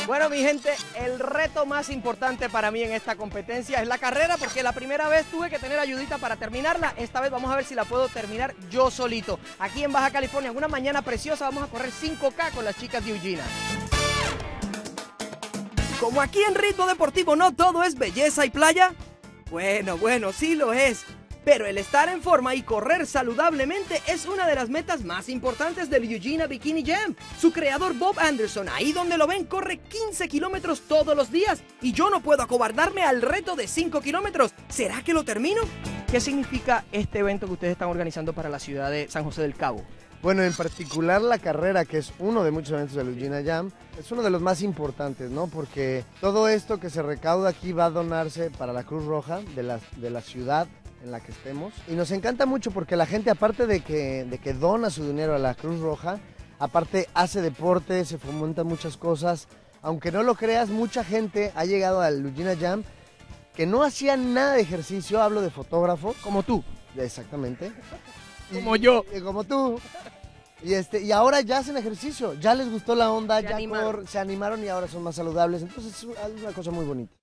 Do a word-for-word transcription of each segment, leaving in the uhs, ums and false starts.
Bueno, mi gente, el reto más importante para mí en esta competencia es la carrera, porque la primera vez tuve que tener ayudita para terminarla. Esta vez vamos a ver si la puedo terminar yo solito. Aquí en Baja California, en una mañana preciosa, vamos a correr cinco K con las chicas de Eugenia. Como aquí en Ritmo Deportivo no todo es belleza y playa. Bueno, bueno, sí lo es. Pero el estar en forma y correr saludablemente es una de las metas más importantes del Eugenia Bikini Jam. Su creador Bob Anderson, ahí donde lo ven, corre quince kilómetros todos los días. Y yo no puedo acobardarme al reto de cinco kilómetros. ¿Será que lo termino? ¿Qué significa este evento que ustedes están organizando para la ciudad de San José del Cabo? Bueno, en particular la carrera, que es uno de muchos eventos del Eugenia Jam, es uno de los más importantes, ¿no? Porque todo esto que se recauda aquí va a donarse para la Cruz Roja de la, de la ciudad en la que estemos. Y nos encanta mucho porque la gente, aparte de que, de que dona su dinero a la Cruz Roja, aparte hace deporte, se fomentan muchas cosas. Aunque no lo creas, mucha gente ha llegado al Eugenia Jam que no hacía nada de ejercicio, hablo de fotógrafos. Como tú. Exactamente. Como yo. Y, como tú. Y, este, y ahora ya hacen ejercicio, ya les gustó la onda, se ya animaron. Cor, se animaron y ahora son más saludables. Entonces es una cosa muy bonita.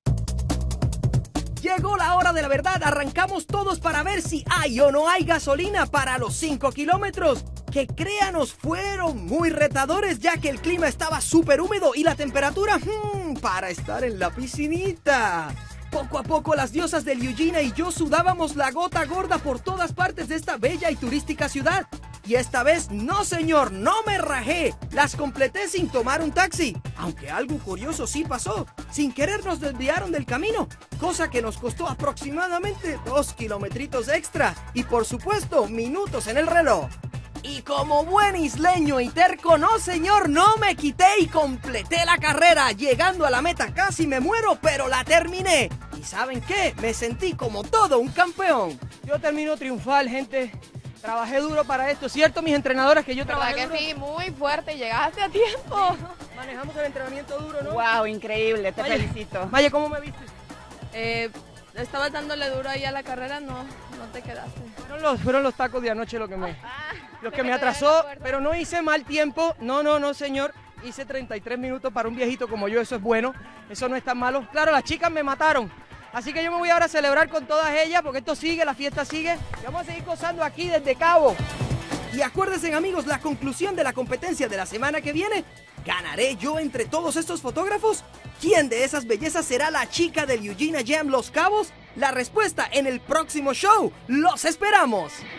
Llegó la hora de la verdad, arrancamos todos para ver si hay o no hay gasolina para los cinco kilómetros. Que créanos, fueron muy retadores ya que el clima estaba súper húmedo y la temperatura hmm, para estar en la piscinita. Poco a poco las diosas del Eugenia y yo sudábamos la gota gorda por todas partes de esta bella y turística ciudad. Y esta vez, no señor, no me rajé. Las completé sin tomar un taxi. Aunque algo curioso sí pasó. Sin querer nos desviaron del camino. Cosa que nos costó aproximadamente dos kilometritos extra. Y por supuesto, minutos en el reloj. Y como buen isleño y terco, no señor, no me quité y completé la carrera. Llegando a la meta casi me muero, pero la terminé. ¿Y saben qué? Me sentí como todo un campeón. Yo termino triunfal, gente. Trabajé duro para esto, ¿cierto, mis entrenadoras, que yo trabajé ¿Verdad que duro? sí? Muy fuerte, llegaste a tiempo. Manejamos el entrenamiento duro, ¿no? Wow, increíble, te Maya, felicito. Maya, ¿cómo me viste? Eh, estabas dándole duro ahí a la carrera, no, no te quedaste. Fueron los, fueron los tacos de anoche lo que me, Ah, lo se que me quedó en el atrasó, recuerdo. pero no hice mal tiempo. No, no, no, señor. Hice treinta y tres minutos para un viejito como yo, eso es bueno, eso no es tan malo. Claro, las chicas me mataron. Así que yo me voy ahora a celebrar con todas ellas porque esto sigue, la fiesta sigue. Y vamos a seguir gozando aquí desde Cabo. Y acuérdense, amigos, la conclusión de la competencia de la semana que viene. ¿Ganaré yo entre todos estos fotógrafos? ¿Quién de esas bellezas será la chica del Eugenia Jam Los Cabos? La respuesta en el próximo show. ¡Los esperamos!